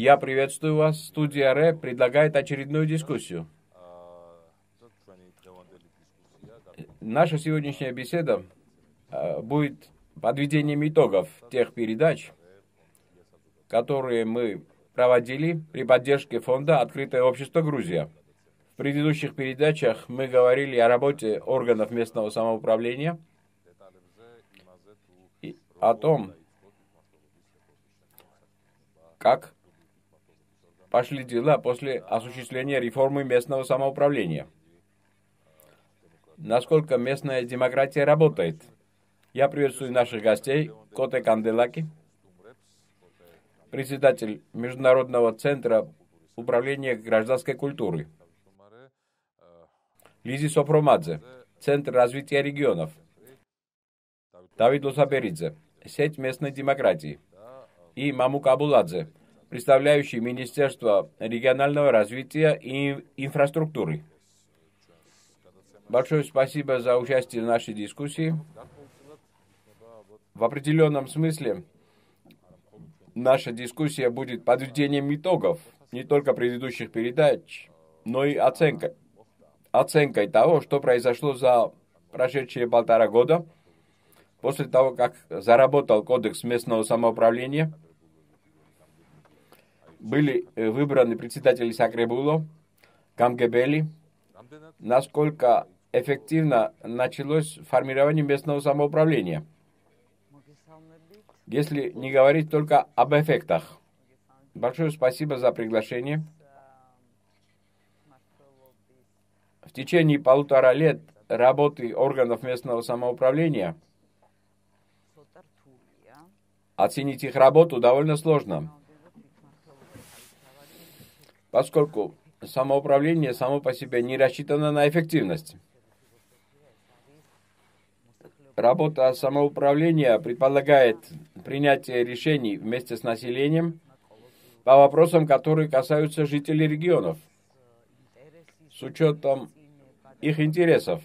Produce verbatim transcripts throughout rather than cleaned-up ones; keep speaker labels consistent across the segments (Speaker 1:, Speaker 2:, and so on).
Speaker 1: Я приветствую вас. Студия РЭ предлагает очередную дискуссию. Наша сегодняшняя беседа будет подведением итогов тех передач, которые мы проводили при поддержке фонда «Открытое общество Грузия». В предыдущих передачах мы говорили о работе органов местного самоуправления и о том, как пошли дела после осуществления реформы местного самоуправления. Насколько местная демократия работает. Я приветствую наших гостей. Коте Канделаки, председатель Международного центра управления гражданской культурой. Лизи Сопромадзе, Центр развития регионов. Давид Лусаберидзе, Сеть местной демократии. И Мамук Абуладзе, представляющий Министерство регионального развития и инфраструктуры. Большое спасибо за участие в нашей дискуссии. В определенном смысле наша дискуссия будет подведением итогов не только предыдущих передач, но и оценкой. Оценкой того, что произошло за прошедшие полтора года, после того, как заработал Кодекс местного самоуправления, были выбраны председатели Сакребуло, Камгебели, насколько эффективно началось формирование местного самоуправления. Если не говорить только об эффектах. Большое спасибо за приглашение. В течение полутора лет работы органов местного самоуправления оценить их работу довольно сложно, поскольку самоуправление само по себе не рассчитано на эффективность. Работа самоуправления предполагает принятие решений вместе с населением по вопросам, которые касаются жителей регионов, с учетом их интересов.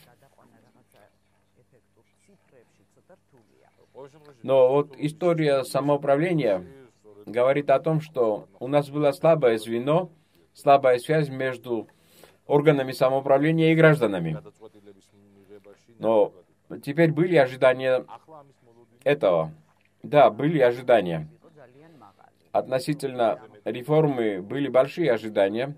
Speaker 1: Но вот история самоуправления говорит о том, что у нас было слабое звено, слабая связь между органами самоуправления и гражданами. Но теперь были ожидания этого. Да, были ожидания. Относительно реформы были большие ожидания.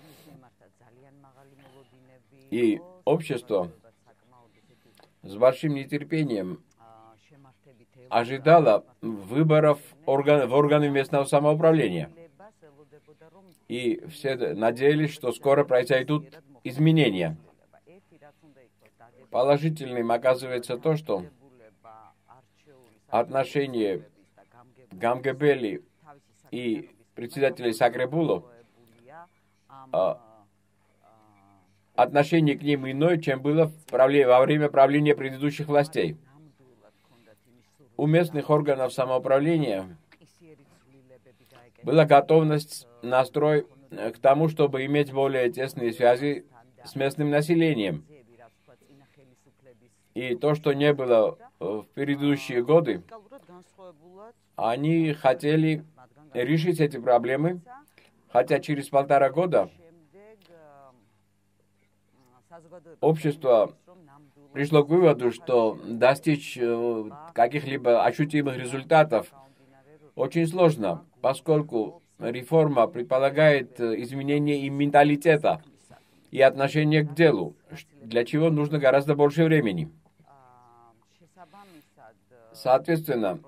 Speaker 1: И общество с большим нетерпением ожидало выборов орган, в органы местного самоуправления. И все надеялись, что скоро произойдут изменения. Положительным оказывается то, что отношение Гамгебели и председателей Сакребуло, отношение к ним иное, чем было во время правления предыдущих властей. У местных органов самоуправления была готовность, настрой к тому, чтобы иметь более тесные связи с местным населением. И то, что не было в предыдущие годы, они хотели решить эти проблемы, хотя через полтора года общество пришло к выводу, что достичь каких-либо ощутимых результатов очень сложно, поскольку реформа предполагает изменение и менталитета, и отношение к делу, для чего нужно гораздо больше времени. Соответственно,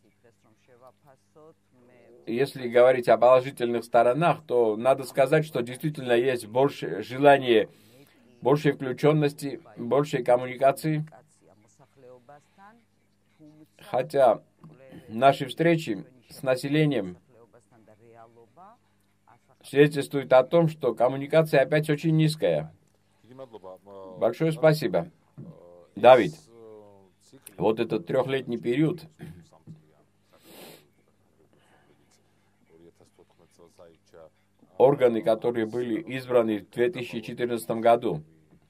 Speaker 1: если говорить о положительных сторонах, то надо сказать, что действительно есть больше желания, большей включенности, большей коммуникации. Хотя наши встречи с населением свидетельствуют о том, что коммуникация опять очень низкая. Большое спасибо. Давид, вот этот трехлетний период органы, которые были избраны в две тысячи четырнадцатом году,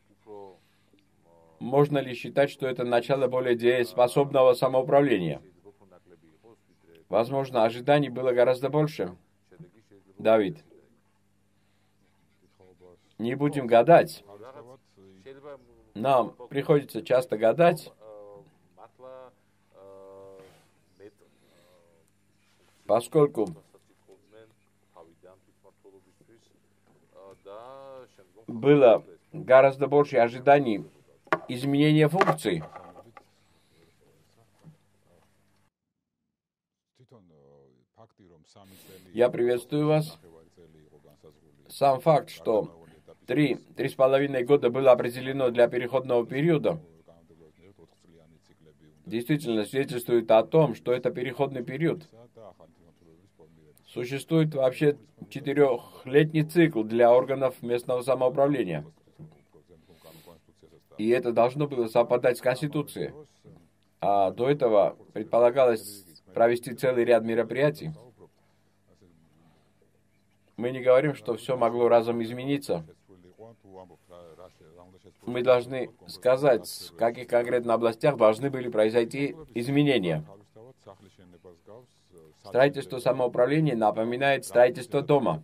Speaker 1: можно ли считать, что это начало более дееспособного самоуправления? Возможно, ожиданий было гораздо больше. Давид. Не будем гадать. Нам приходится часто гадать, поскольку было гораздо больше ожиданий изменения функций. Я приветствую вас. Сам факт, что три, три с половиной года было определено для переходного периода, действительно свидетельствует о том, что это переходный период. Существует вообще четырехлетний цикл для органов местного самоуправления. И это должно было совпадать с Конституцией. А до этого предполагалось провести целый ряд мероприятий. Мы не говорим, что все могло разом измениться. Мы должны сказать, в каких конкретно областях должны были произойти изменения. Строительство самоуправления напоминает строительство дома.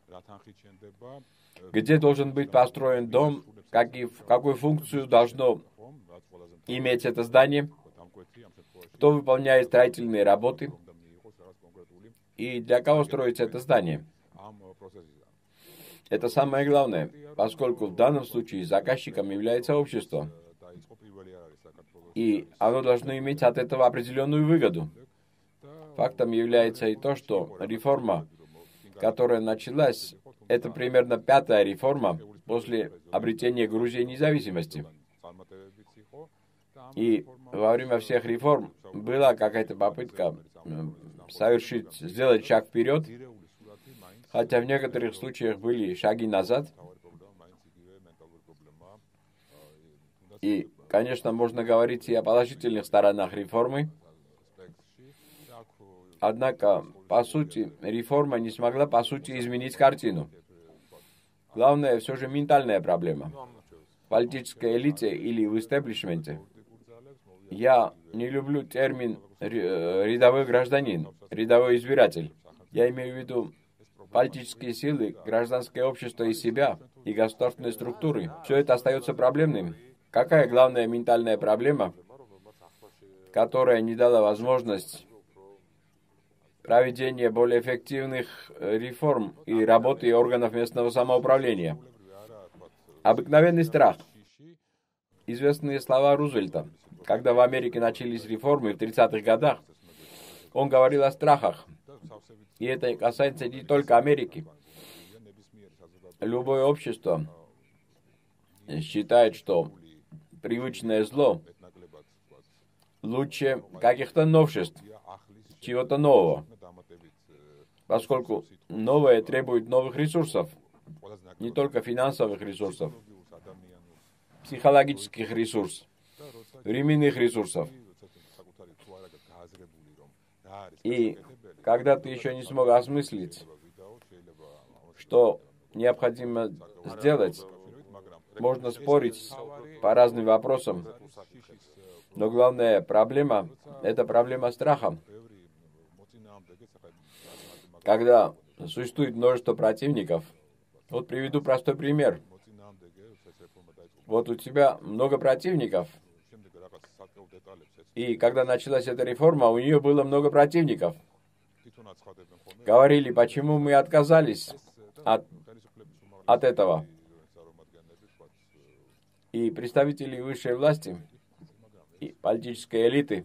Speaker 1: Где должен быть построен дом, как и в какую функцию должно иметь это здание, кто выполняет строительные работы и для кого строится это здание. Это самое главное, поскольку в данном случае заказчиком является общество. И оно должно иметь от этого определенную выгоду. Фактом является и то, что реформа, которая началась, это примерно пятая реформа после обретения Грузии независимости. И во время всех реформ была какая-то попытка совершить, сделать шаг вперед, хотя в некоторых случаях были шаги назад. И, конечно, можно говорить и о положительных сторонах реформы. Однако, по сути, реформа не смогла, по сути, изменить картину. Главное, все же ментальная проблема. В политической элите или в истеблишменте. Я не люблю термин «рядовой гражданин», «рядовой избиратель». Я имею в виду политические силы, гражданское общество и себя, и государственные структуры. Все это остается проблемным. Какая главная ментальная проблема, которая не дала возможность проведения более эффективных реформ и работы органов местного самоуправления? Обыкновенный страх. Известные слова Рузвельта. Когда в Америке начались реформы в тридцатых годах, он говорил о страхах. И это касается не только Америки. Любое общество считает, что привычное зло лучше каких-то новшеств, чего-то нового. Поскольку новое требует новых ресурсов, не только финансовых ресурсов, психологических ресурсов, временных ресурсов. И когда ты еще не смог осмыслить, что необходимо сделать, можно спорить по разным вопросам, но главная проблема – это проблема страха. Когда существует множество противников, вот приведу простой пример. Вот у тебя много противников, и когда началась эта реформа, у нее было много противников. Говорили, почему мы отказались от, от этого. И представители высшей власти, и политической элиты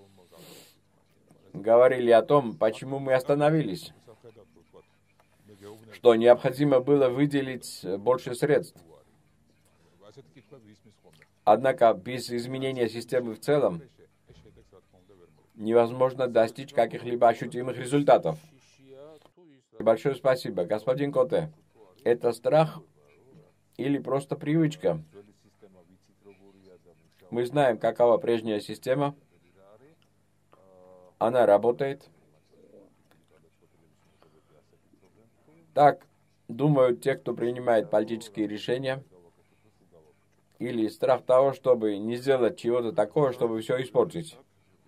Speaker 1: говорили о том, почему мы остановились, что необходимо было выделить больше средств. Однако без изменения системы в целом невозможно достичь каких-либо ощутимых результатов. Большое спасибо. Господин Коте, это страх или просто привычка? Мы знаем, какова прежняя система. Она работает. Так думают те, кто принимает политические решения. Или страх того, чтобы не сделать чего-то такого, чтобы все испортить.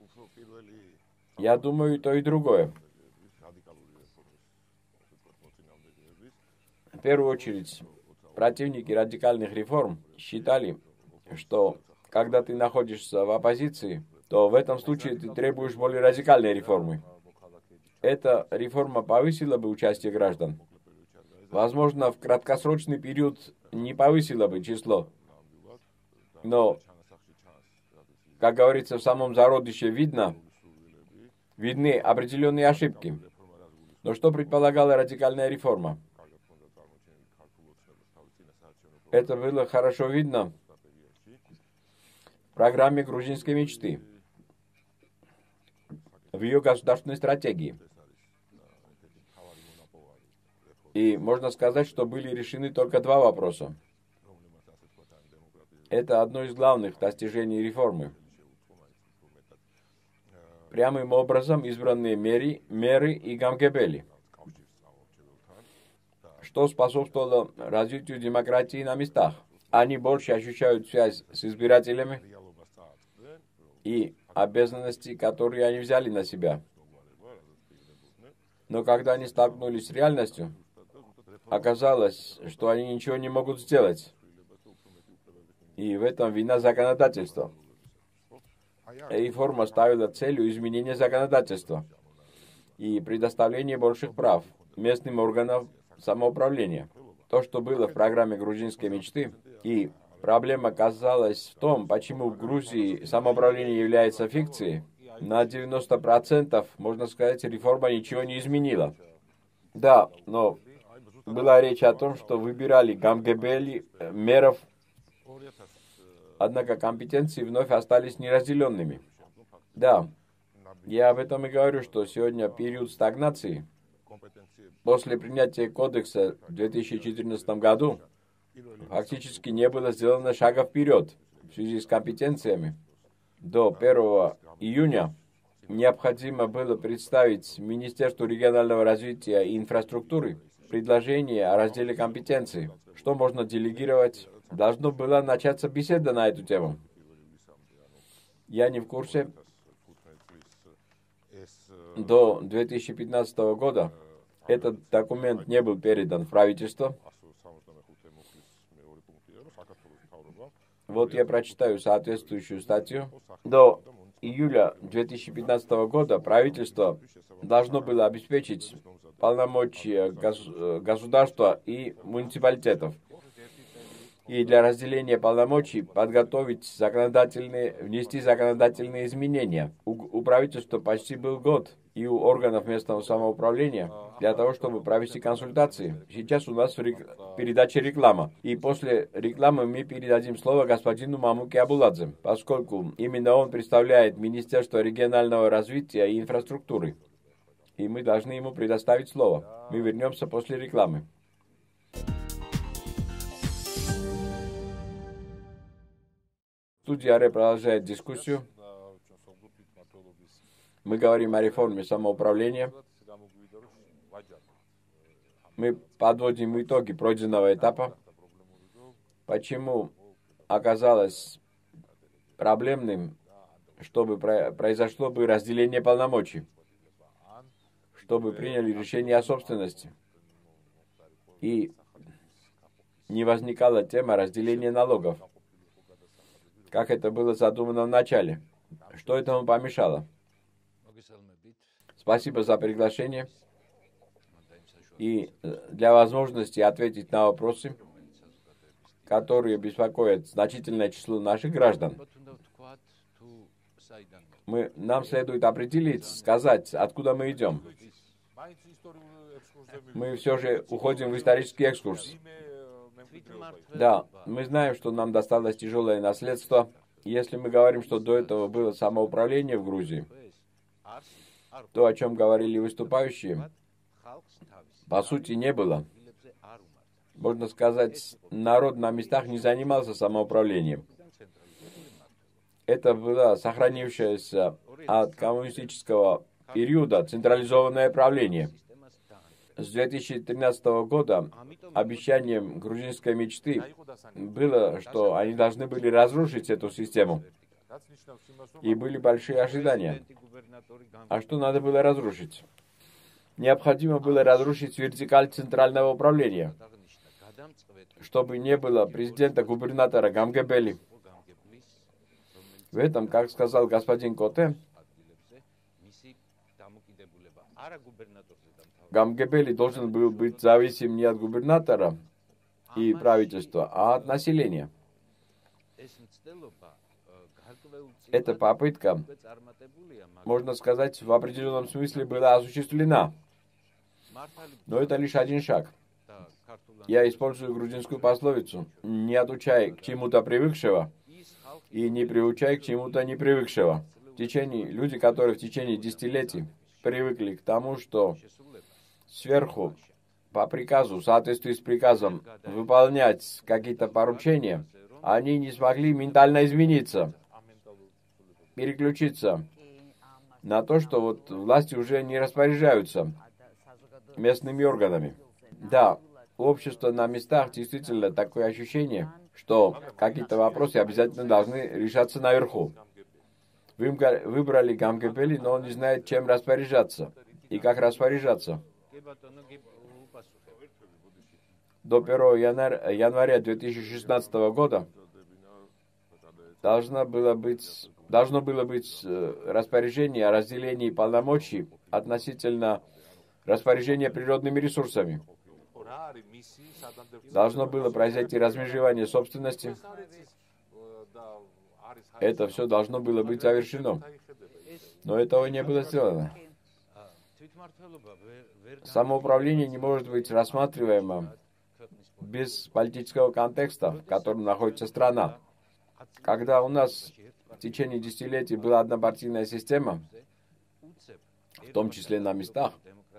Speaker 1: Я думаю, и то, и другое. первую очередь, противники радикальных реформ считали, что когда ты находишься в оппозиции, то в этом случае ты требуешь более радикальной реформы. Эта реформа повысила бы участие граждан. Возможно, в краткосрочный период не повысила бы число. Но, как говорится, в самом зародыше видно, видны определенные ошибки. Но что предполагала радикальная реформа? Это было хорошо видно в программе грузинской мечты, в ее государственной стратегии. И можно сказать, что были решены только два вопроса. Это одно из главных достижений реформы. Прямым образом избранные меры, меры и Гамгебели, что способствовало развитию демократии на местах. Они больше ощущают связь с избирателями и обязанности, которые они взяли на себя. Но когда они столкнулись с реальностью, оказалось, что они ничего не могут сделать. И в этом вина законодательства. Реформа ставила целью изменения законодательства и предоставления больших прав местным органам самоуправления. То, что было в программе грузинской мечты, и проблема казалась в том, почему в Грузии самоуправление является фикцией, на девяносто процентов, можно сказать, реформа ничего не изменила. Да, но была речь о том, что выбирали Гамгебели, мэров, однако компетенции вновь остались неразделенными. Да, я об этом и говорю, что сегодня период стагнации. После принятия кодекса в две тысячи четырнадцатом году фактически не было сделано шага вперед в связи с компетенциями. До первого июня необходимо было представить Министерству регионального развития и инфраструктуры предложение о разделе компетенций, что можно делегировать. Должна была начаться беседа на эту тему. Я не в курсе. До две тысячи пятнадцатого года этот документ не был передан в правительство. Вот я прочитаю соответствующую статью. До июля две тысячи пятнадцатого года правительство должно было обеспечить полномочия государства и муниципалитетов. И для разделения полномочий подготовить законодательные, внести законодательные изменения. У, у правительства почти был год, и у органов местного самоуправления, для того, чтобы провести консультации. Сейчас у нас рек... передача реклама. И после рекламы мы передадим слово господину Мамуке Абуладзе, поскольку именно он представляет Министерство регионального развития и инфраструктуры. И мы должны ему предоставить слово. Мы вернемся после рекламы. Студия Аре продолжает дискуссию. Мы говорим о реформе самоуправления. Мы подводим итоги пройденного этапа. Почему оказалось проблемным, чтобы произошло бы разделение полномочий, чтобы приняли решение о собственности и не возникала тема разделения налогов, как это было задумано в начале. Что этому помешало? Спасибо за приглашение и для возможности ответить на вопросы, которые беспокоят значительное число наших граждан. Мы, нам следует определить, сказать, откуда мы идем. Мы все же уходим в исторический экскурс. Да, мы знаем, что нам досталось тяжелое наследство. Если мы говорим, что до этого было самоуправление в Грузии, то, о чем говорили выступающие, по сути, не было. Можно сказать, народ на местах не занимался самоуправлением. Это было сохранившееся от коммунистического периода централизованное правление. С две тысячи тринадцатого года обещанием грузинской мечты было, что они должны были разрушить эту систему. И были большие ожидания. А что надо было разрушить? Необходимо было разрушить вертикаль центрального управления. чтобы не было президента-губернатора Гамгебели. В этом, как сказал господин Коте, Гамгебели должен был быть зависим не от губернатора и правительства, а от населения. Эта попытка, можно сказать, в определенном смысле была осуществлена. Но это лишь один шаг. Я использую грузинскую пословицу: «Не отучай к чему-то привыкшего и не приучай к чему-то непривыкшего». В течение, люди, которые в течение десятилетий привыкли к тому, что сверху по приказу, в соответствии с приказом, выполнять какие-то поручения, они не смогли ментально измениться, переключиться на то, что вот власти уже не распоряжаются местными органами. Да, общество на местах действительно такое ощущение, что какие-то вопросы обязательно должны решаться наверху. Вы выбрали Гамгебели, но он не знает, чем распоряжаться и как распоряжаться. До первого января две тысячи шестнадцатого года должно было быть, должно было быть распоряжение о разделении полномочий относительно распоряжения природными ресурсами. Должно было произойти размежевание собственности. Это все должно было быть завершено. Но этого не было сделано. Самоуправление не может быть рассматриваемо без политического контекста, в котором находится страна. Когда у нас в течение десятилетий была однопартийная система, в том числе на местах,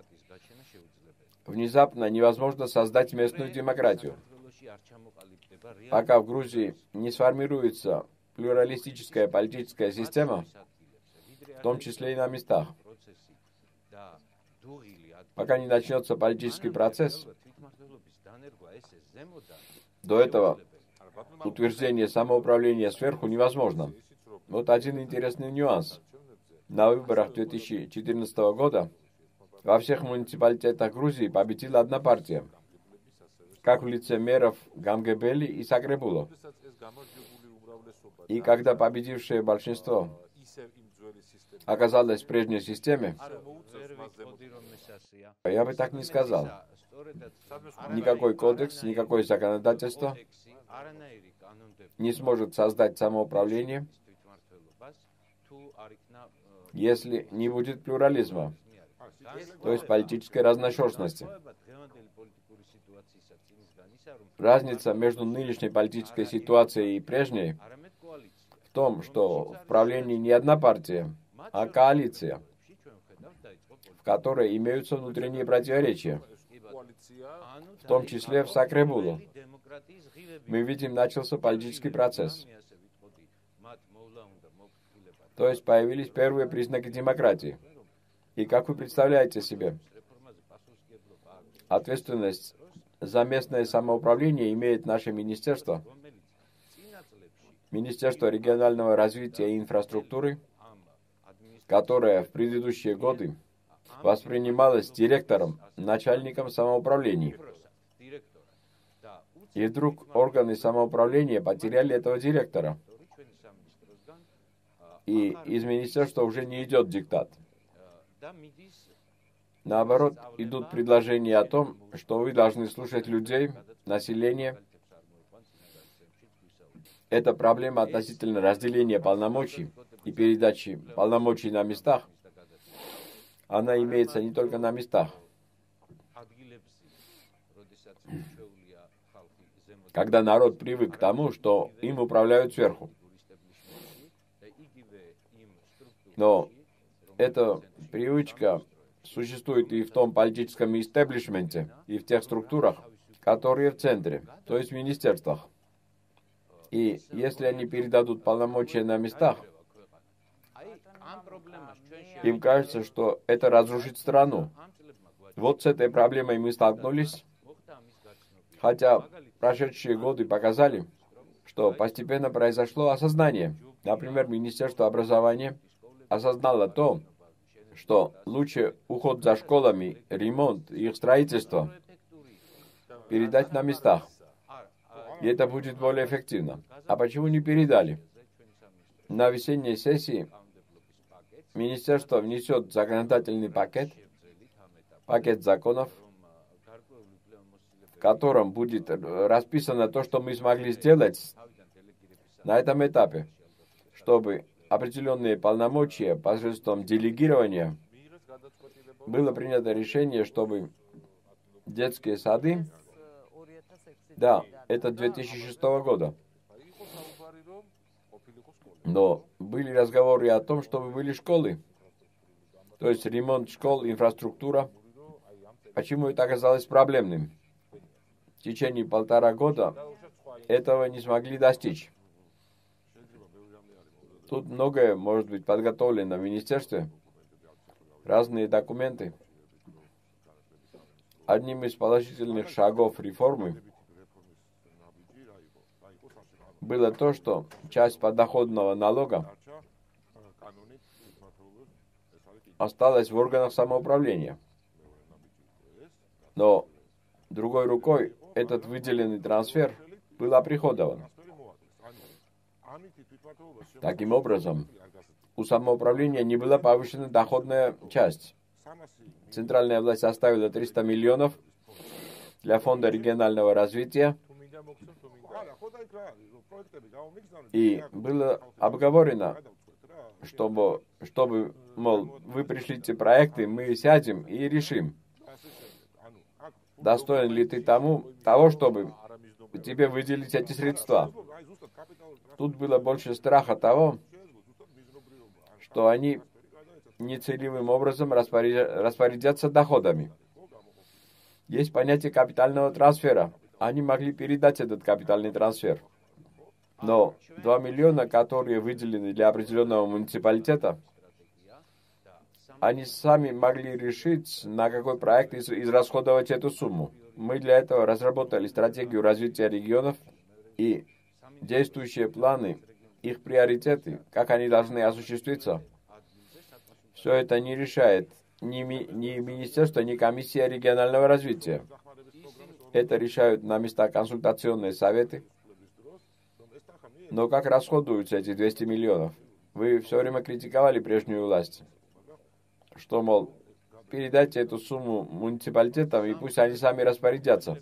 Speaker 1: внезапно невозможно создать местную демократию. Пока в Грузии не сформируется плюралистическая политическая система, в том числе и на местах, пока не начнется политический процесс, до этого утверждение самоуправления сверху невозможно. Вот один интересный нюанс. На выборах две тысячи четырнадцатого года во всех муниципалитетах Грузии победила одна партия, как в лице мэров Гамгебели и Сакребуло. И когда победившее большинство оказалось в прежней системе, я бы так не сказал. Никакой кодекс, никакое законодательство не сможет создать самоуправление, если не будет плюрализма, то есть политической разношерстности. Разница между нынешней политической ситуацией и прежней в том, что в правлении не одна партия, а коалиция, в которой имеются внутренние противоречия, в том числе в Сакребуло. Мы видим, начался политический процесс. То есть появились первые признаки демократии. И как вы представляете себе, ответственность за местное самоуправление имеет наше министерство, Министерство регионального развития и инфраструктуры, которое в предыдущие годы воспринималось директором, начальником самоуправления. И вдруг органы самоуправления потеряли этого директора. И из министерства уже не идет диктат. Наоборот, идут предложения о том, что вы должны слушать людей, население. Эта проблема относительно разделения полномочий и передачи полномочий на местах, она имеется не только на местах. Когда народ привык к тому, что им управляют сверху. Но эта привычка существует и в том политическом истеблишменте, и в тех структурах, которые в центре, то есть в министерствах. И если они передадут полномочия на местах, им кажется, что это разрушит страну. Вот с этой проблемой мы столкнулись, хотя прошедшие годы показали, что постепенно произошло осознание. Например, Министерство образования осознало то, что лучше уход за школами, ремонт, их строительство, передать на местах. И это будет более эффективно. А почему не передали? На весенней сессии министерство внесет законодательный пакет, пакет законов, в котором будет расписано то, что мы смогли сделать на этом этапе, чтобы определенные полномочия посредством делегирования было принято решение, чтобы детские сады, да, это две тысячи шестого года, но были разговоры о том, чтобы были школы, то есть ремонт школ, инфраструктура. Почему это оказалось проблемным? В течение полтора года этого не смогли достичь. Тут многое может быть подготовлено в министерстве, разные документы. Одним из положительных шагов реформы было то, что часть подоходного налога осталась в органах самоуправления. Но другой рукой этот выделенный трансфер был оприходован. Таким образом, у самоуправления не была повышена доходная часть. Центральная власть оставила триста миллионов для фонда регионального развития. И было обговорено, чтобы, чтобы, мол, вы пришлите проекты, мы сядем и решим, достоин ли ты тому, того, чтобы тебе выделить эти средства. Тут было больше страха того, что они нецелевым образом распорядятся доходами. Есть понятие капитального трансфера. Они могли передать этот капитальный трансфер. Но два миллиона, которые выделены для определенного муниципалитета, они сами могли решить, на какой проект израсходовать эту сумму. Мы для этого разработали стратегию развития регионов и действующие планы, их приоритеты, как они должны осуществиться. Все это не решает ни, ми, ни Министерство, ни Комиссия регионального развития. Это решают на местах консультационные советы. Но как расходуются эти двести миллионов? Вы все время критиковали прежнюю власть, что, мол, передайте эту сумму муниципалитетам, и пусть они сами распорядятся.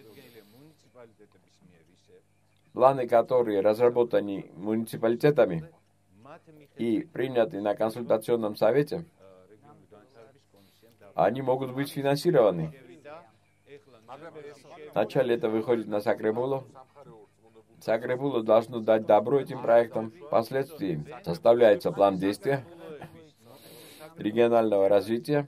Speaker 1: Планы, которые разработаны муниципалитетами и приняты на консультационном совете, они могут быть финансированы. Вначале это выходит на Сакребулу. Сакребулу должно дать добро этим проектам. Впоследствии составляется план действия регионального развития.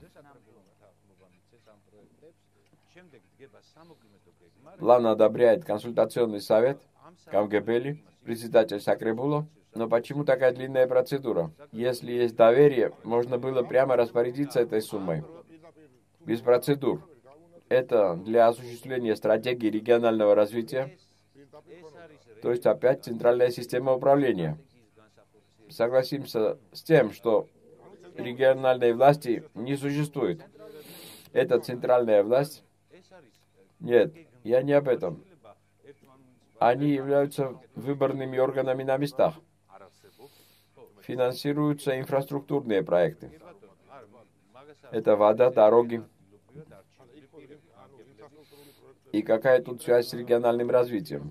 Speaker 1: План одобряет консультационный совет, Камгебели, председатель Сакребулу. Но почему такая длинная процедура? Если есть доверие, можно было прямо распорядиться этой суммой. Без процедур. Это для осуществления стратегии регионального развития. То есть опять центральная система управления. Согласимся с тем, что региональной власти не существует. Это центральная власть? Нет, я не об этом. Они являются выборными органами на местах. Финансируются инфраструктурные проекты. Это вода, дороги. И какая тут связь с региональным развитием?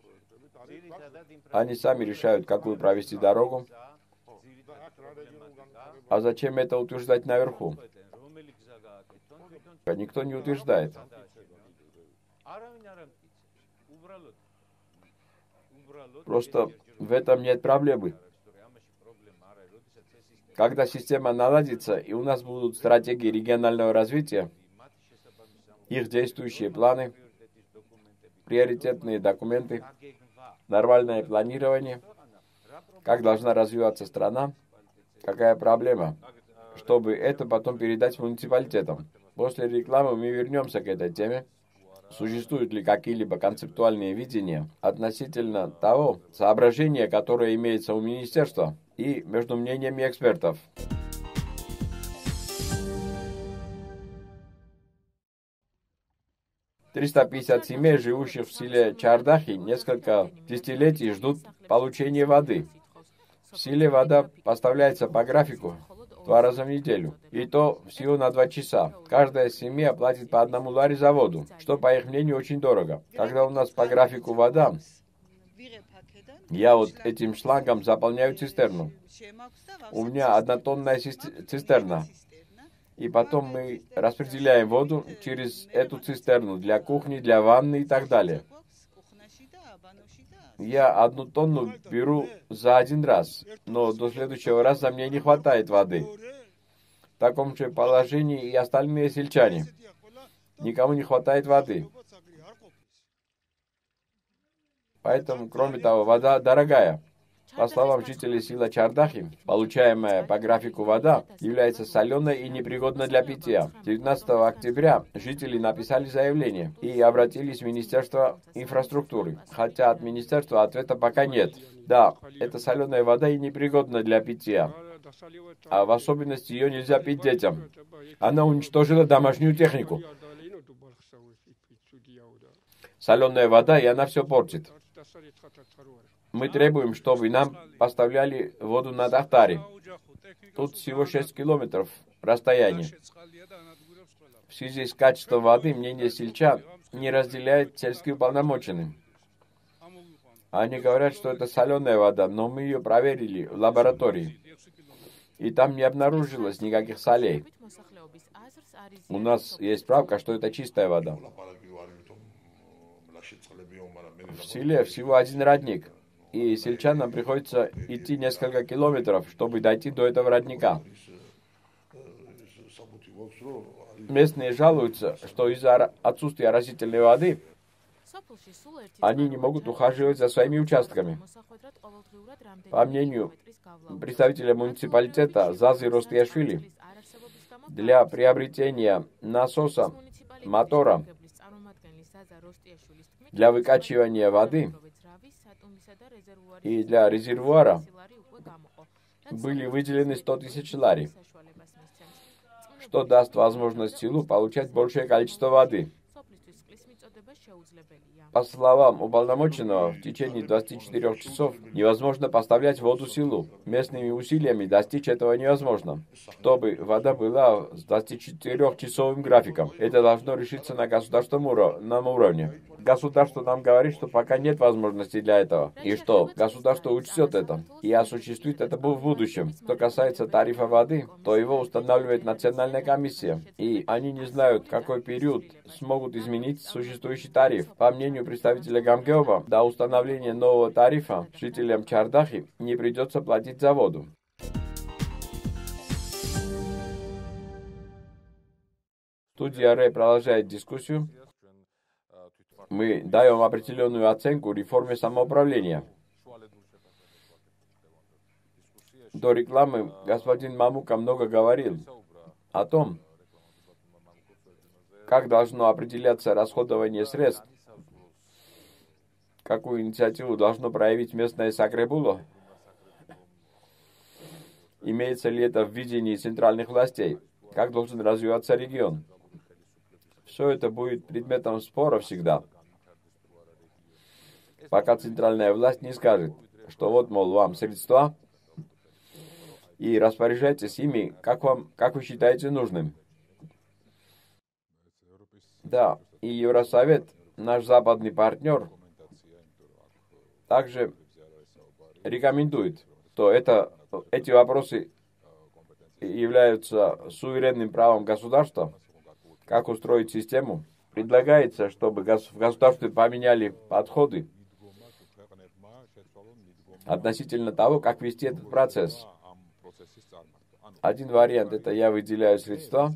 Speaker 1: Они сами решают, какую провести дорогу. А зачем это утверждать наверху? Никто не утверждает. Просто в этом нет проблемы. Когда система наладится, и у нас будут стратегии регионального развития, их действующие планы, приоритетные документы, нормальное планирование, как должна развиваться страна, какая проблема, чтобы это потом передать муниципалитетам. После рекламы мы вернемся к этой теме. Существуют ли какие-либо концептуальные видения относительно того соображения, которое имеется у министерства, и между мнениями экспертов? триста пятьдесят семей, живущих в селе Чардахи, несколько десятилетий ждут получения воды. В селе вода поставляется по графику два раза в неделю, и то всего на два часа. Каждая семья платит по одному ларе за воду, что, по их мнению, очень дорого. Когда у нас по графику вода, я вот этим шлангом заполняю цистерну. У меня однотонная цистерна. И потом мы распределяем воду через эту цистерну для кухни, для ванны и так далее. Я одну тонну беру за один раз, но до следующего раза мне не хватает воды. В таком же положении и остальные сельчане. Никому не хватает воды. Поэтому, кроме того, вода дорогая. По словам жителей села Чардахи, получаемая по графику вода является соленой и непригодной для питья. девятнадцатого октября жители написали заявление и обратились в Министерство инфраструктуры, хотя от Министерства ответа пока нет. Да, это соленая вода и непригодна для питья, а в особенности ее нельзя пить детям. Она уничтожила домашнюю технику. Соленая вода, и она все портит. Мы требуем, чтобы нам поставляли воду на Дахтаре. Тут всего шесть километров расстояния. В связи с качеством воды мнение сельчан не разделяет сельские уполномоченные. Они говорят, что это соленая вода, но мы ее проверили в лаборатории. И там не обнаружилось никаких солей. У нас есть справка, что это чистая вода. В селе всего один родник. И сельчанам приходится идти несколько километров, чтобы дойти до этого родника. Местные жалуются, что из-за отсутствия растительной воды они не могут ухаживать за своими участками. По мнению представителя муниципалитета Зазы Ростияшвили, для приобретения насоса, мотора, для выкачивания воды и для резервуара были выделены сто тысяч лари, что даст возможность селу получать большее количество воды. По словам уполномоченного, в течение двадцати четырёх часов невозможно поставлять воду селу. Местными усилиями достичь этого невозможно. Чтобы вода была с двадцатичетырёхчасовым графиком, это должно решиться на государственном уровне. Государство нам говорит, что пока нет возможности для этого, и что государство учтет это и осуществит это в будущем. Что касается тарифа воды, то его устанавливает национальная комиссия, и они не знают, в какой период смогут изменить существующий тариф. По мнению представителя Гамгеоба, до установления нового тарифа жителям Чардахи не придется платить за воду. Студия Рэй продолжает дискуссию. Мы даем определенную оценку реформе самоуправления. До рекламы господин Мамука много говорил о том, как должно определяться расходование средств, какую инициативу должно проявить местное Сакребуло, имеется ли это в видении центральных властей, как должен развиваться регион. Все это будет предметом спора всегда, пока центральная власть не скажет, что вот, мол, вам средства, и распоряжайтесь ими, как, вам, как вы считаете нужным. Да, и Евросовет, наш западный партнер, также рекомендует, что это, эти вопросы являются суверенным правом государства, как устроить систему. Предлагается, чтобы в государстве поменяли подходы относительно того, как вести этот процесс. Один вариант — это я выделяю средства,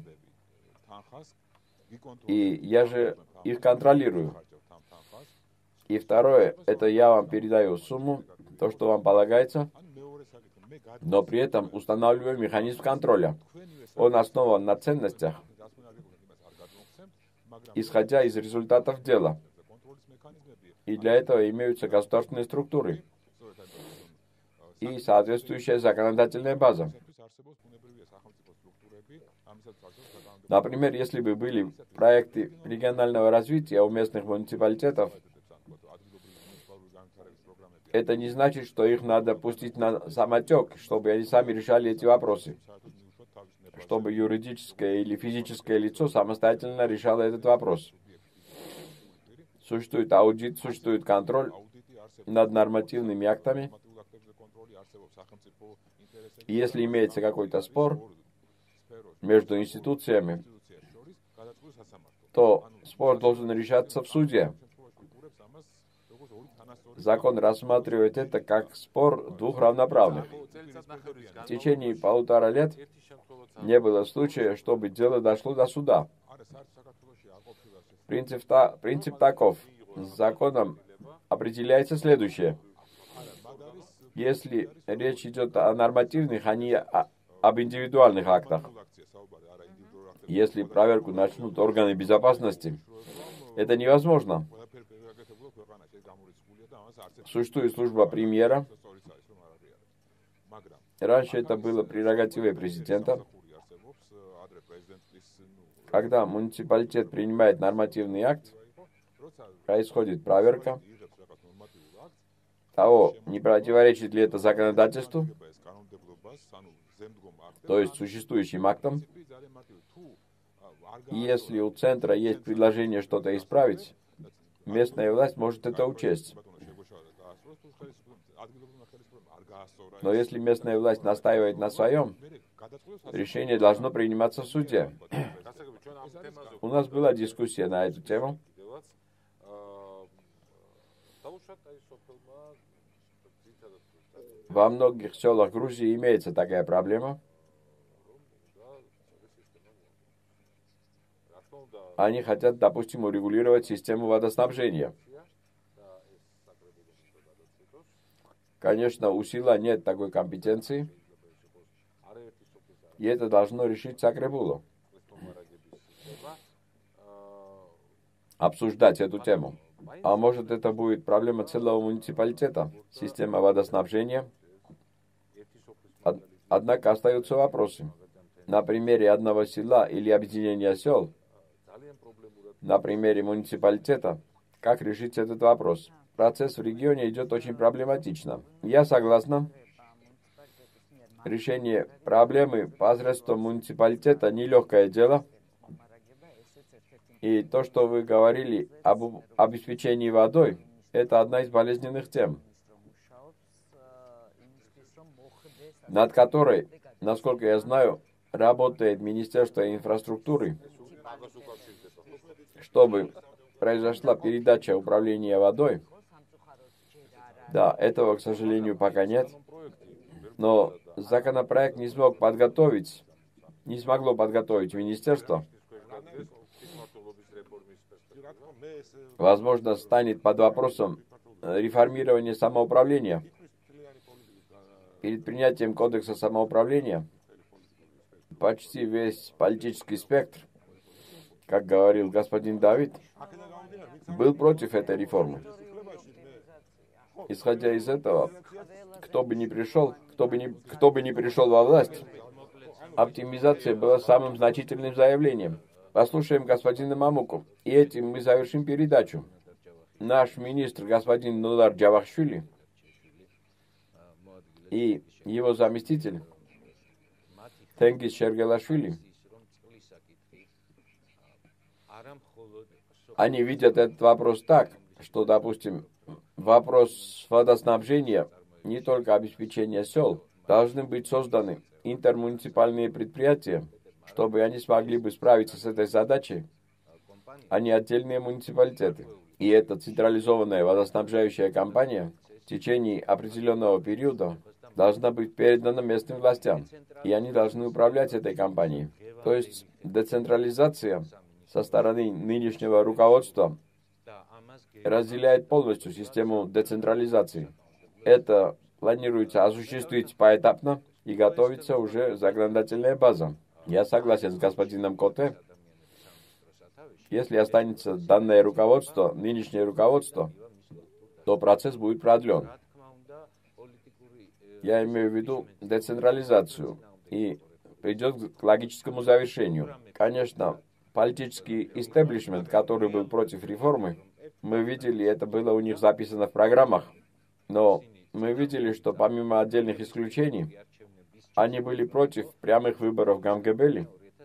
Speaker 1: и я же их контролирую. И второе — это я вам передаю сумму, то, что вам полагается, но при этом устанавливаю механизм контроля. Он основан на ценностях, исходя из результатов дела. И для этого имеются государственные структуры и соответствующая законодательная база. Например, если бы были проекты регионального развития у местных муниципалитетов, это не значит, что их надо пустить на самотек, чтобы они сами решали эти вопросы. Чтобы юридическое или физическое лицо самостоятельно решало этот вопрос. Существует аудит, существует контроль над нормативными актами. И если имеется какой-то спор между институциями, то спор должен решаться в суде. Закон рассматривает это как спор двух равноправных. В течение полутора лет не было случая, чтобы дело дошло до суда. Принцип, та, принцип таков. С законом определяется следующее. Если речь идет о нормативных, а не о, об индивидуальных актах. Если проверку начнут органы безопасности, это невозможно. Существует служба премьера. Раньше это было прерогативой президента. Когда муниципалитет принимает нормативный акт, происходит проверка того, не противоречит ли это законодательству, то есть существующим актам. И если у центра есть предложение что-то исправить, местная власть может это учесть. Но если местная власть настаивает на своем, решение должно приниматься в суде. У нас была дискуссия на эту тему. Во многих селах Грузии имеется такая проблема. Они хотят, допустим, урегулировать систему водоснабжения. Конечно, у села нет такой компетенции, и это должно решить Сакребуло. Обсуждать эту тему. А может, это будет проблема целого муниципалитета, система водоснабжения. Однако остаются вопросы. На примере одного села или объединения сел, на примере муниципалитета, как решить этот вопрос? Процесс в регионе идет очень проблематично. Я согласна. Решение проблемы посредством муниципалитета нелегкое дело. И то, что вы говорили об обеспечении водой, это одна из болезненных тем, над которой, насколько я знаю, работает Министерство инфраструктуры, чтобы произошла передача управления водой. Да, этого, к сожалению, пока нет. Но законопроект не смог подготовить, не смогло подготовить министерство. Возможно, станет под вопросом реформирование самоуправления. Перед принятием кодекса самоуправления почти весь политический спектр, как говорил господин Давид, был против этой реформы. Исходя из этого, кто бы ни пришел, кто бы ни, кто бы ни пришел во власть, оптимизация была самым значительным заявлением. Послушаем господина Мамуку, и этим мы завершим передачу. Наш министр, господин Нудар Джавахшвили, и его заместитель, Тенгиз Шергелашвили, они видят этот вопрос так, что, допустим, вопрос водоснабжения, не только обеспечения сел, должны быть созданы интермуниципальные предприятия, чтобы они смогли бы справиться с этой задачей, а не отдельные муниципалитеты. И эта централизованная водоснабжающая компания в течение определенного периода должна быть передана местным властям, и они должны управлять этой компанией. То есть децентрализация со стороны нынешнего руководства разделяет полностью систему децентрализации. Это планируется осуществить поэтапно и готовится уже законодательная база. Я согласен с господином Коте. Если останется данное руководство, нынешнее руководство, то процесс будет продлен. Я имею в виду децентрализацию. и придет к логическому завершению. Конечно, политический истеблишмент, который был против реформы, мы видели, это было у них записано в программах, но мы видели, что помимо отдельных исключений, они были против прямых выборов Гамгебели.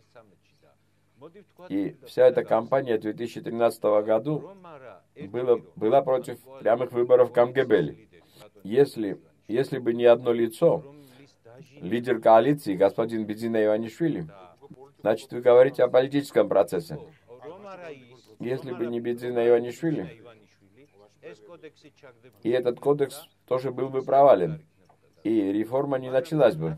Speaker 1: И вся эта кампания две тысячи тринадцатого году была, была против прямых выборов Гамгебели. Если, если бы не одно лицо, лидер коалиции, господин Бедзина Иванишвили, значит, вы говорите о политическом процессе. Если бы не Бедзина Иванишвили, и этот кодекс тоже был бы провален, и реформа не началась бы.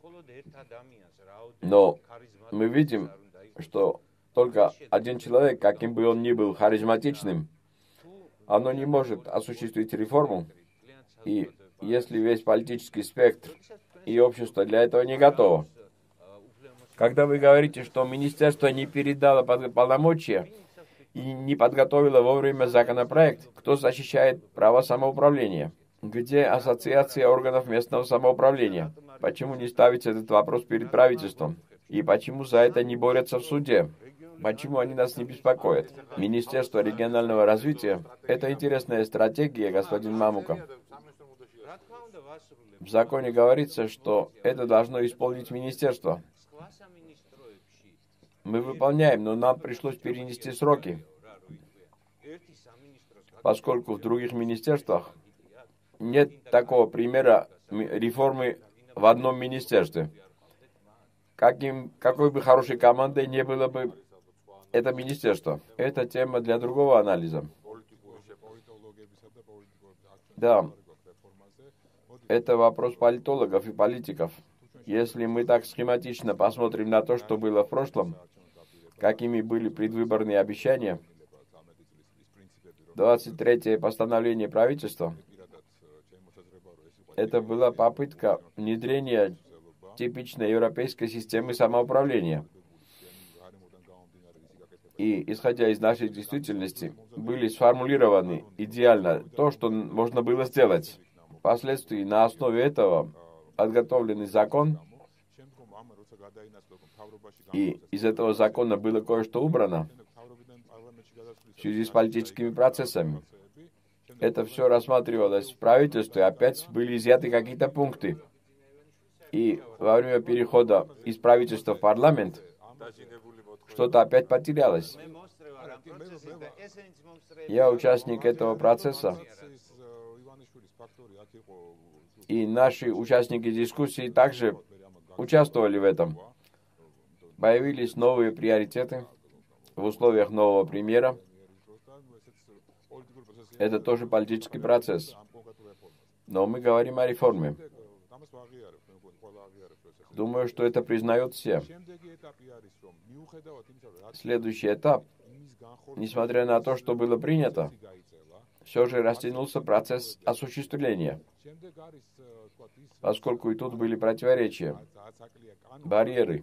Speaker 1: Но мы видим, что только один человек, каким бы он ни был харизматичным, оно не может осуществить реформу. И если весь политический спектр и общество для этого не готово. Когда вы говорите, что министерство не передало полномочия и не подготовило вовремя законопроект, кто защищает право самоуправления? Где ассоциация органов местного самоуправления? Почему не ставится этот вопрос перед правительством? И почему за это не борются в суде? Почему они нас не беспокоят? Министерство регионального развития – это интересная стратегия, господин Мамука. В законе говорится, что это должно исполнить министерство. Мы выполняем, но нам пришлось перенести сроки, поскольку в других министерствах нет такого примера реформы в одном министерстве. Каким, какой бы хорошей командой не было бы это министерство. Это тема для другого анализа. Да, это вопрос политологов и политиков. Если мы так схематично посмотрим на то, что было в прошлом, какими были предвыборные обещания, двадцать третье постановление правительства, это была попытка внедрения типичной европейской системы самоуправления. И, исходя из нашей действительности, были сформулированы идеально то, что можно было сделать. Впоследствии на основе этого подготовленный закон, и из этого закона было кое-что убрано в связи с политическими процессами. Это все рассматривалось в правительстве, опять были изъяты какие-то пункты. И во время перехода из правительства в парламент что-то опять потерялось. Я участник этого процесса, и наши участники дискуссии также участвовали в этом. Появились новые приоритеты в условиях нового премьера. Это тоже политический процесс. Но мы говорим о реформе. Думаю, что это признают все. Следующий этап, несмотря на то, что было принято, все же растянулся процесс осуществления, поскольку и тут были противоречия, барьеры.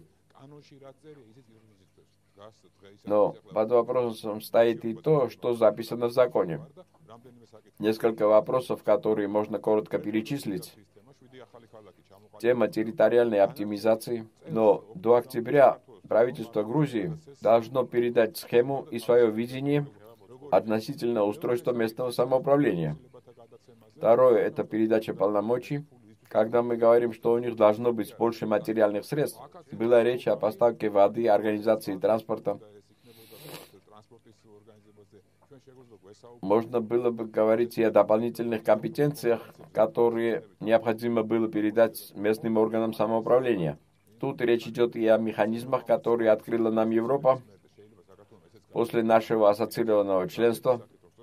Speaker 1: Но под вопросом стоит и то, что записано в законе. Несколько вопросов, которые можно коротко перечислить. Тема территориальной оптимизации. Но до октября правительство Грузии должно передать схему и свое видение относительно устройства местного самоуправления. Второе – это передача полномочий. Когда мы говорим, что у них должно быть больше материальных средств, была речь о поставке воды, организации транспорта. Можно было бы говорить и о дополнительных компетенциях, которые необходимо было передать местным органам самоуправления. Тут речь идет и о механизмах, которые открыла нам Европа после нашего ассоциированного членства.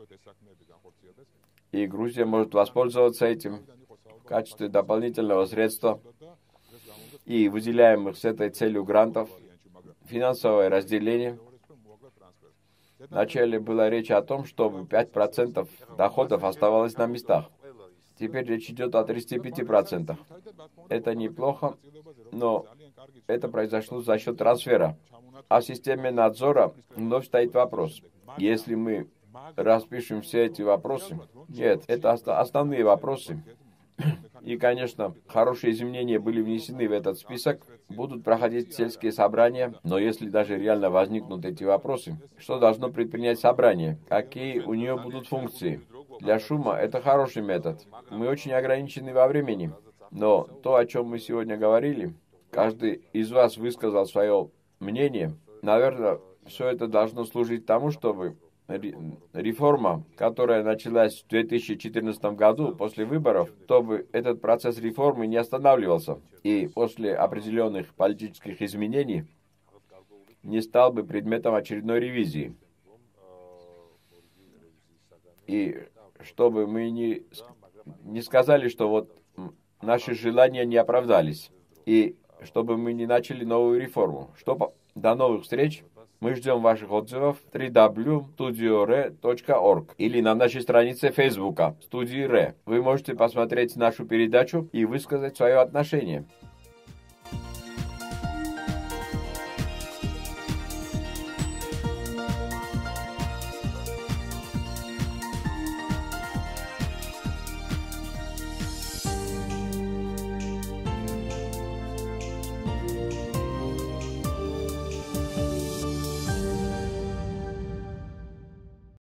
Speaker 1: И Грузия может воспользоваться этим в качестве дополнительного средства и выделяемых с этой целью грантов, финансовое разделение. Вначале была речь о том, чтобы пять процентов доходов оставалось на местах. Теперь речь идет о тридцати пяти процентах. Это неплохо, но это произошло за счет трансфера. О системе надзора вновь стоит вопрос. Если мы распишем все эти вопросы, нет, это основные вопросы. и, конечно, хорошие изменения были внесены в этот список, будут проходить сельские собрания, но если даже реально возникнут эти вопросы, что должно предпринять собрание, какие у нее будут функции? Для шума это хороший метод. Мы очень ограничены во времени, но то, о чем мы сегодня говорили, каждый из вас высказал свое мнение, наверное, все это должно служить тому, чтобы реформа, которая началась в две тысячи четырнадцатом году после выборов, чтобы этот процесс реформы не останавливался и после определенных политических изменений не стал бы предметом очередной ревизии. И чтобы мы не, не сказали, что вот наши желания не оправдались, и чтобы мы не начали новую реформу. Что, до новых встреч! Мы ждем ваших отзывов в дабл ю дабл ю дабл ю точка студио ре точка орг или на нашей странице Фейсбука Студии Ре. Вы можете посмотреть нашу передачу и высказать свое отношение.